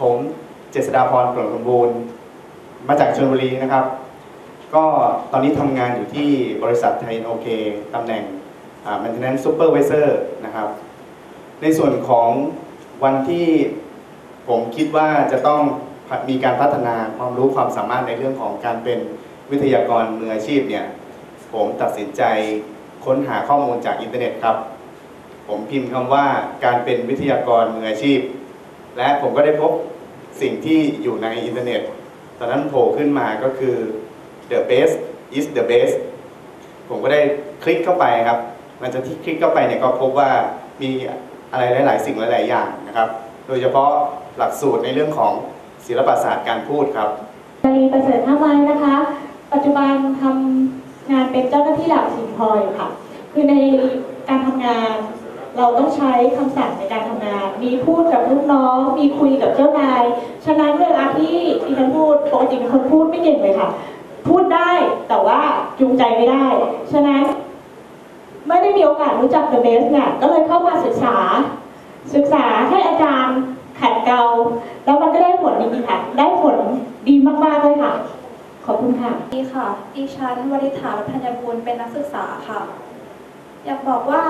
ผมเจษฎาพร กลสมบูรณ์มาจากชลบุรีนะครับก็ตอนนี้ทำงานอยู่ที่บริษัทไทยโอเคตำแหน่งMaintenance Supervisor นะครับในส่วนของวันที่ผมคิดว่าจะต้องมีการพัฒนาความรู้ความสามารถในเรื่องของการเป็นวิทยากรมืออาชีพเนี่ยผมตัดสินใจค้นหาข้อมูลจากอินเทอร์เน็ตครับผมพิมพ์คำว่าการเป็นวิทยากรมืออาชีพและผมก็ได้พบสิ่งที่อยู่ในอินเทอร์เน็ตตอนนั้นโผล่ขึ้นมาก็คือ the best is the best ผมก็ได้คลิกเข้าไปครับหลังจากที่คลิกเข้าไปเนี่ยก็พบว่ามีอะไรหลายๆสิ่งหลายๆอย่างนะครับโดยเฉพาะหลักสูตรในเรื่องของศิลปศาสตร์การพูดครับในประเสริฐท่าไม้นะคะปัจจุบันทำงานเป็นเจ้าหน้าที่หลักสินพลอยค่ะคือในการทำงานเราต้องใช้คำสั่งในการทำงานมีพูดกับลูกน้องมีคุยกับเจ้านายฉะนั้นเวลาที่ดิฉันพูดปกติเป็นคนพูดไม่เก่งเลยค่ะพูดได้แต่ว่าจูงใจไม่ได้ฉะนั้นไม่ได้มีโอกาสรู้จัก The Best เนี่ยก็เลยเข้ามาศึกษาให้อาจารย์ขัดเกลาแล้วมันก็ได้ผลดีค่ะได้ผลดีมากๆเลยค่ะขอบคุณค่ะดีค่ะดิฉันวริษฐา รัตนบุญเป็นนักศึกษาค่ะอยากบอกว่า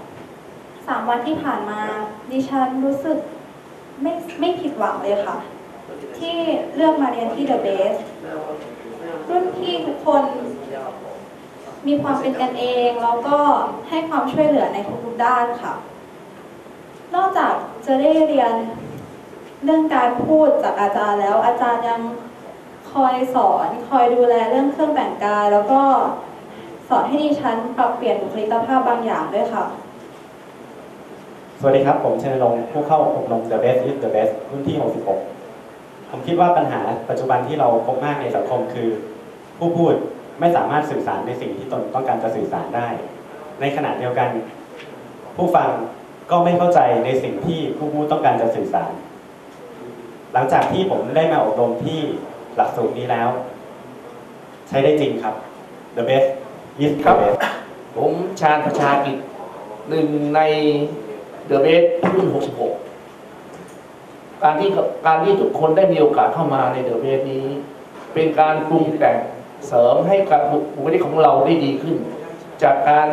3 วันที่ผ่านมาดิฉันรู้สึกไม่ผิดหวังเลยค่ะที่เลือกมาเรียนที่ The Best รุ่นพี่ทุกคนมีความเป็นกันเองแล้วก็ให้ความช่วยเหลือในทุกๆด้านค่ะนอกจากจะได้เรียนเรื่องการพูดจากอาจารย์แล้วอาจารย์ยังคอยสอนคอยดูแลเรื่องเครื่องแต่งกายแล้วก็สอนให้ดิฉันปรับเปลี่ยนบุคลิกภาพบางอย่างด้วยค่ะสวัสดีครับผมชนรงค์ผู้เข้าอบรม The Best is the Best รุ่นที่ 66 ผมคิดว่าปัญหาปัจจุบันที่เราพบมากในสังคมคือผู้พูดไม่สามารถสื่อสารในสิ่งที่ตนต้องการจะสื่อสารได้ในขณะเดียวกันผู้ฟังก็ไม่เข้าใจในสิ่งที่ผู้พูดต้องการจะสื่อสารหลังจากที่ผมได้มาอบรมที่หลักสูตรนี้แล้วใช้ได้จริงครับ The Best is the Best ผมชาญประชากิจหนึ่งใน The Best รุ่น 66 การที่ทุกคนได้มีโอกาสเข้ามาใน The Best นี้เป็นการปรุงแต่งเสริมให้กับบุคลิกของเราได้ดีขึ้นจากการ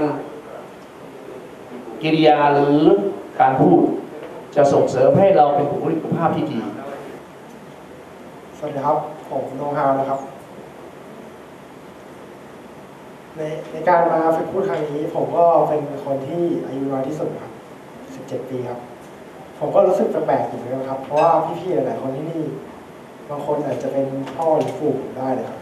กิริยาหรือการพูดจะส่งเสริมให้เราเป็นบุคลิกภาพที่ดีสวัสดีครับผมโนฮาวนะครับในการมาฝึกพูดครั้งนี้ผมก็เป็นคนที่อายุน้อยที่สุดครับ17 ปีครับผมก็รู้สึกแปลกๆอยู่นะครับเพราะว่าพี่ๆหลายๆคนที่นี่บางคนอาจจะเป็นพ่อหรือปู่ได้เลยครับ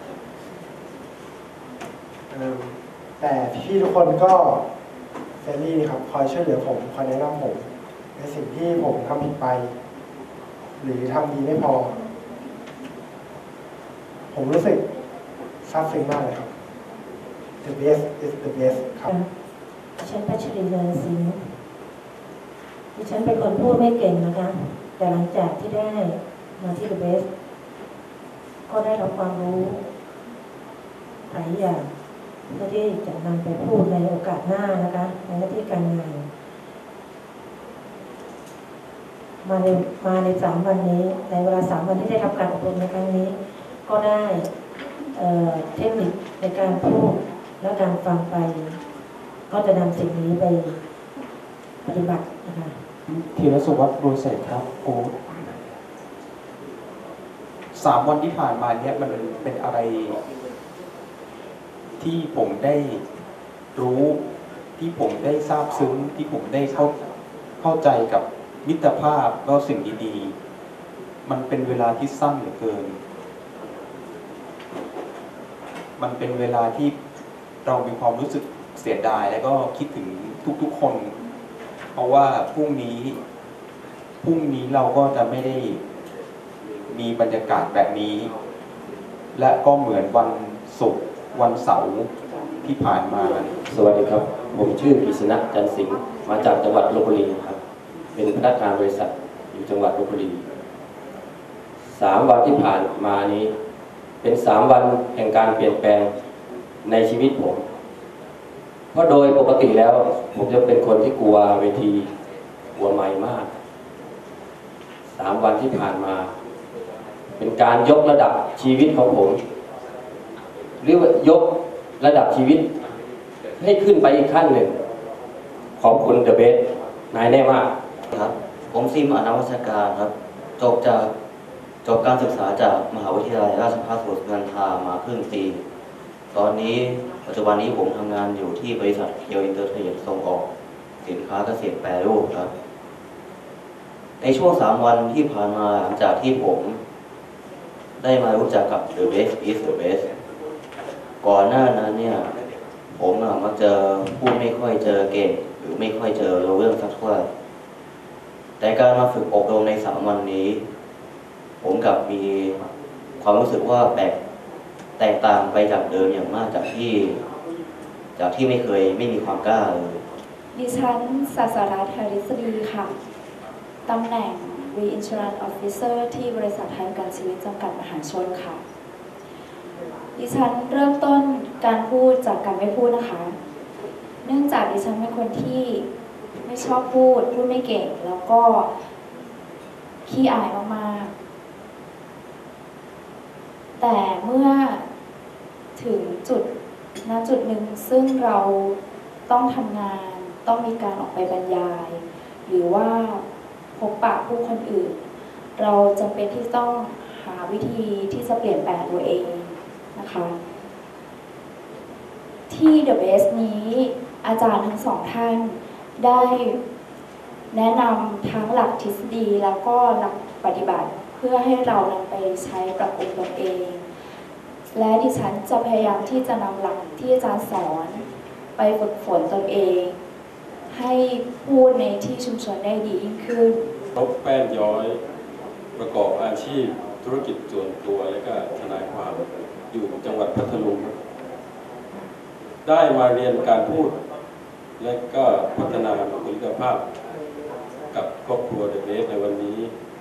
แต่พี่ๆทุกคนก็เฟรนลี่ครับคอยช่วยเหลือผมคอยแนะนำผมในสิ่งที่ผมทำผิดไปหรือทำดีไม่พอผมรู้สึกซาบซึ้งมากเลยครับ The best is the best ครับฉันพัชรีเลิศสิงห์ดิฉันเป็นคนพูดไม่เก่งนะคะแต่หลังจากที่ได้มาที่ The Best ก็ได้รับความรู้หลายอย่างเพื่อที่จะนำไปพูดในโอกาสหน้านะคะในหน้าที่การงานมาใน3 วันนี้ในเวลา3 วันที่ได้รับการอบรมในครั้งนี้ก็ได้เทคนิคในการพูดและการฟังไปก็จะนำสิ่งนี้ไปปฏิบัตินะคะธีรสุวัฒน์บุญเศรษฐ์ครับโอ้3 วันที่ผ่านมาเนี่ยมันเป็นอะไรที่ผมได้รู้ที่ผมได้ทราบซึ้งที่ผมได้เข้าใจกับมิตรภาพแล้วสิ่งดีๆมันเป็นเวลาที่สั้นเหลือเกินมันเป็นเวลาที่เรามีความรู้สึกเสียดายแล้วก็คิดถึงทุกๆคนเพราะว่าพรุ่งนี้เราก็จะไม่ได้มีบรรยากาศแบบนี้และก็เหมือนวันศุกร์วันเสาร์ที่ผ่านมาสวัสดีครับผมชื่อกฤษณะจันทร์สิงห์มาจากจังหวัดลพบุรีครับเป็นพนักงานบริษัทอยู่จังหวัดลพบุรี3 วันที่ผ่านมานี้เป็น3 วันแห่งการเปลี่ยนแปลงในชีวิตผมเพราะโดยปกติแล้วผมจะเป็นคนที่กลัวเวทีกลัวไมค์มาก3 วันที่ผ่านมาเป็นการยกระดับชีวิตของผมหรือว่ายกระดับชีวิตให้ขึ้นไปอีกขั้นหนึ่งขอบคุณเดอะเบสนายแน่มากครับผมซิมอนวัชการครับจบการศึกษาจากมหาวิทยาลัยราชภัฏสมุทรสงครามมาครึ่งปีตอนนี้ปัจจุบันนี้ผมทำงานอยู่ที่บริษัทเคียวอินเตอร์เทรดส่งออกสินค้าเกษตรแปรรูปครับในช่วง3 วันที่ผ่านมาหลังจากที่ผมได้มารู้จักกับ The Best is the Best ก่อนหน้านั้นเนี่ยผมมักจะพูดไม่ค่อยเจอเก่งหรือไม่ค่อยเจอรู้เรื่องสักเท่าไหร่แต่การมาฝึกอบรมใน3 วันนี้ผมกลับมีความรู้สึกว่าแตกต่างไปจากเดิมอย่างมากจากที่ไม่มีความกล้าเลยดิฉันศาสราธาริศดีค่ะตำแหน่ง Reinsurance Officer ที่บริษัทไทยประกันชีวิตจำกัดมหาชนค่ะดิฉันเริ่มต้นการพูดจากการไม่พูดนะคะเนื่องจากดิฉันเป็นคนที่ไม่ชอบพูดไม่เก่งแล้วก็ขี้อายมากๆแต่เมื่อถึงจุดหนึ่งซึ่งเราต้องทำงานต้องมีการออกไปบรรยายหรือว่าพบปะผู้คนอื่นเราจำเป็นที่ต้องหาวิธีที่จะเปลี่ยนแปลงตัวเองนะคะที่ The Best นี้อาจารย์ทั้ง2 ท่านได้แนะนำทั้งหลักทฤษฎีแล้วก็หลักปฏิบัติเพื่อให้เรานำไปใช้ปรับปรุงตนเองและดิฉันจะพยายามที่จะนำหลักที่อาจารย์สอนไปฝึกฝนตนเองให้พูดในที่ชุมชนได้ดียิ่งขึ้นรบแป้นย้อยประกอบอาชีพธุรกิจส่วนตัวและก็ทนายความอยู่จังหวัดพัทลุงได้มาเรียนการพูดและก็พัฒนาบุคลิกภาพกับครอบครัวเดอะเบสในวันนี้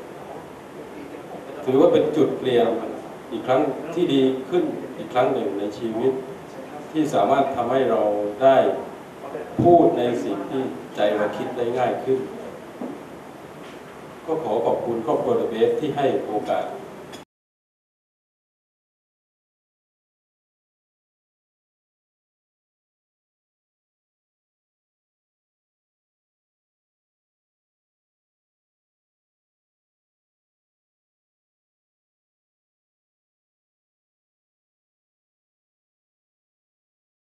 ถือว่าเป็นจุดเปลี่ยนอีกครั้งที่ดีขึ้นอีกครั้งหนึ่งในชีวิตที่สามารถทำให้เราได้พูดในสิ่งที่ใจเราคิดได้ง่ายขึ้นก็ขอขอบคุณครอบครัวเดอะเบสที่ให้โอกาส